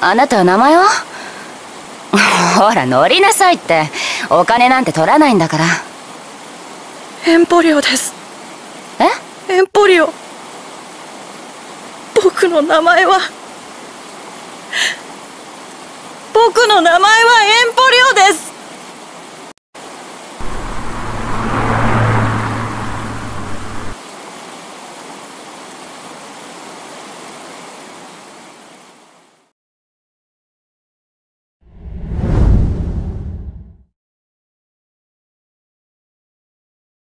あなたは名前は？ほら乗りなさいって。お金なんて取らないんだから。 エンポリオです。 え？ エンポリオ。僕の名前はエンポリオです。